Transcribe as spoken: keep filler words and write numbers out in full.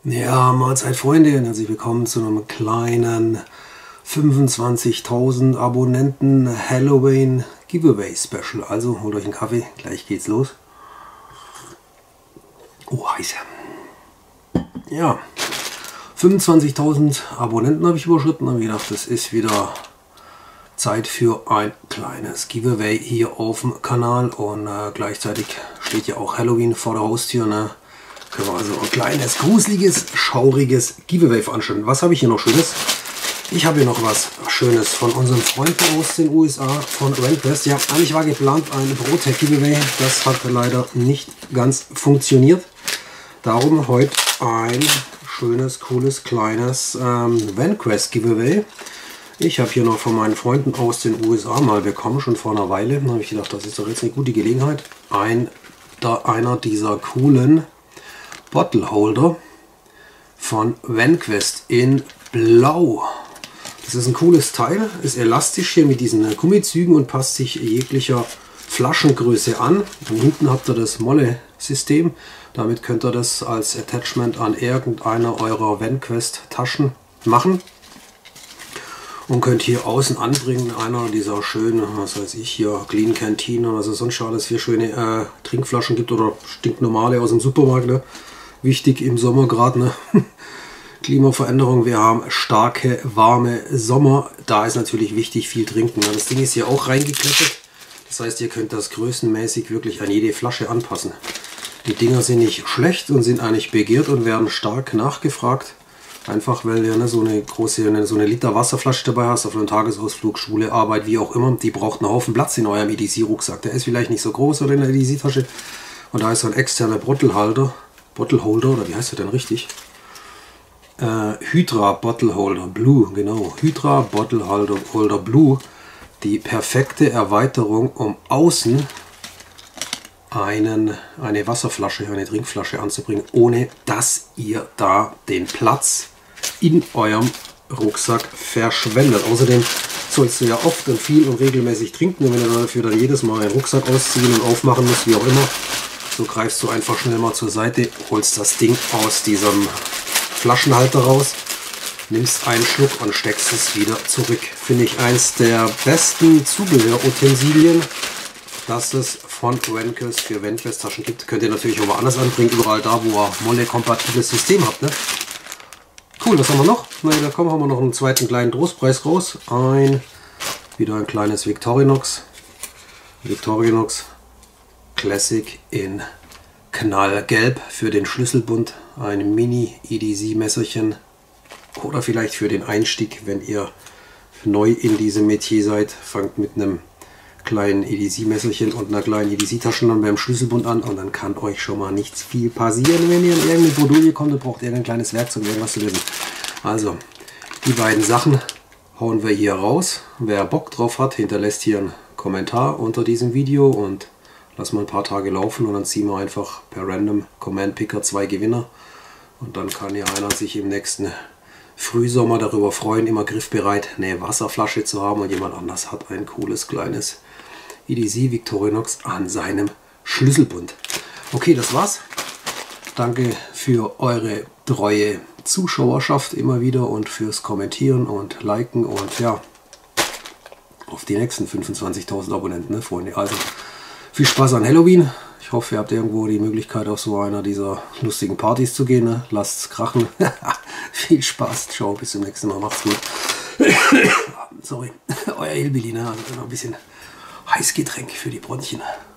Ja, Mahlzeit Freunde und herzlich willkommen zu einem kleinen fünfundzwanzigtausend Abonnenten Halloween Giveaway Special. Also holt euch einen Kaffee, gleich geht's los. Oh, heiß. Ja, fünfundzwanzigtausend Abonnenten habe ich überschritten und gedacht, das ist wieder Zeit für ein kleines Giveaway hier auf dem Kanal. Und äh, gleichzeitig steht ja auch Halloween vor der Haustür, ne? Können wir also ein kleines, gruseliges, schauriges Giveaway veranstalten. Was habe ich hier noch Schönes? Ich habe hier noch was Schönes von unseren Freunden aus den U S A, von Renquest. Ja, eigentlich war geplant ein ProTech Giveaway. Das hat leider nicht ganz funktioniert. Darum heute ein schönes, cooles, kleines ähm, Renquest Giveaway. Ich habe hier noch von meinen Freunden aus den U S A mal bekommen, schon vor einer Weile. Da habe ich gedacht, das ist doch jetzt eine gute Gelegenheit. Ein, da einer dieser coolen Bottle Holder von Renquest in Blau. Das ist ein cooles Teil, ist elastisch hier mit diesen Gummizügen und passt sich jeglicher Flaschengröße an. Und hinten habt ihr das Molle-System. Damit könnt ihr das als Attachment an irgendeiner eurer Renquest Taschen machen. Und könnt hier außen anbringen, einer dieser schönen, was weiß ich, hier Clean Canteen oder was es sonst alles für schöne äh, Trinkflaschen gibt oder stinknormale aus dem Supermarkt. Ne? Wichtig im Sommer gerade, ne? Klimaveränderung, wir haben starke, warme Sommer, da ist natürlich wichtig viel trinken. Ne? Das Ding ist hier auch reingeklettert, das heißt, ihr könnt das größenmäßig wirklich an jede Flasche anpassen. Die Dinger sind nicht schlecht und sind eigentlich begehrt und werden stark nachgefragt. Einfach weil du ne, so eine große, so eine Liter Wasserflasche dabei hast, auf einem Tagesausflug, Schule, Arbeit, wie auch immer. Die braucht einen Haufen Platz in eurem E D C-Rucksack. Der ist vielleicht nicht so groß oder in der E D C-Tasche. Und da ist so ein externer Bottle-Holder, Bottle Holder, oder wie heißt der denn richtig? Äh, Hydra Bottle Holder Blue, genau. Hydra Bottle Holder, Holder Blue. Die perfekte Erweiterung, um außen einen, eine Wasserflasche, eine Trinkflasche anzubringen, ohne dass ihr da den Platz in eurem Rucksack verschwendet. Außerdem sollst du ja oft und viel und regelmäßig trinken, und wenn du dafür dann jedes Mal einen Rucksack ausziehen und aufmachen musst, wie auch immer, so greifst du einfach schnell mal zur Seite, holst das Ding aus diesem Flaschenhalter raus, nimmst einen Schluck und steckst es wieder zurück. Finde ich eins der besten Zubehörutensilien, das es von Renquest für Renquest Taschen gibt. Könnt ihr natürlich auch woanders anbringen, überall da, wo ihr Molle-kompatibles System habt. Ne? Cool, was haben wir noch? Na, da kommen haben wir noch einen zweiten kleinen Trostpreis raus. Ein, wieder ein kleines Victorinox. Victorinox Classic in Knallgelb für den Schlüsselbund. Ein Mini-E D C-Messerchen. Oder vielleicht für den Einstieg, wenn ihr neu in diesem Metier seid. Fangt mit einem kleinen E D C-Messerchen und einer kleinen E D C-Tasche dann beim Schlüsselbund an. Und dann kann euch schon mal nichts viel passieren, wenn ihr in irgendeine Bredouille kommt und braucht irgendein kleines Werkzeug, irgendwas zu lösen. Also, die beiden Sachen hauen wir hier raus. Wer Bock drauf hat, hinterlässt hier einen Kommentar unter diesem Video und lassen wir ein paar Tage laufen und dann ziehen wir einfach per Random Command Picker zwei Gewinner. Und dann kann ja einer sich im nächsten Frühsommer darüber freuen, immer griffbereit eine Wasserflasche zu haben und jemand anders hat ein cooles kleines E D C Victorinox an seinem Schlüsselbund. Okay, das war's. Danke für eure treue Zuschauerschaft immer wieder und fürs Kommentieren und Liken und ja, auf die nächsten fünfundzwanzigtausend Abonnenten, ne, Freunde. Also viel Spaß an Halloween. Ich hoffe, ihr habt irgendwo die Möglichkeit, auf so einer dieser lustigen Partys zu gehen. Ne? Lasst's krachen. Viel Spaß. Ciao, bis zum nächsten Mal. Macht's gut. Sorry, euer Hillbilly, ne? Also noch ein bisschen Heißgetränk für die Bronchien.